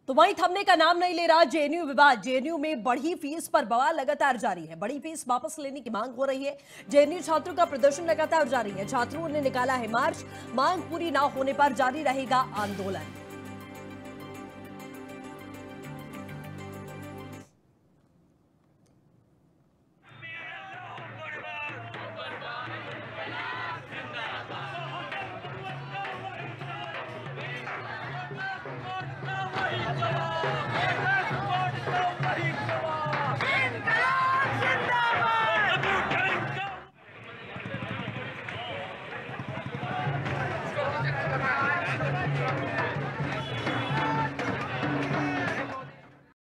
तो वहीं थमने का नाम नहीं ले रहा जेएनयू विवाद। जेएनयू में बढ़ी फीस पर बवाल लगातार जारी है। बड़ी फीस वापस लेने की मांग हो रही है। जेएनयू छात्रों का प्रदर्शन लगातार जारी है। छात्रों ने निकाला है मार्च। मांग पूरी ना होने पर जारी रहेगा आंदोलन।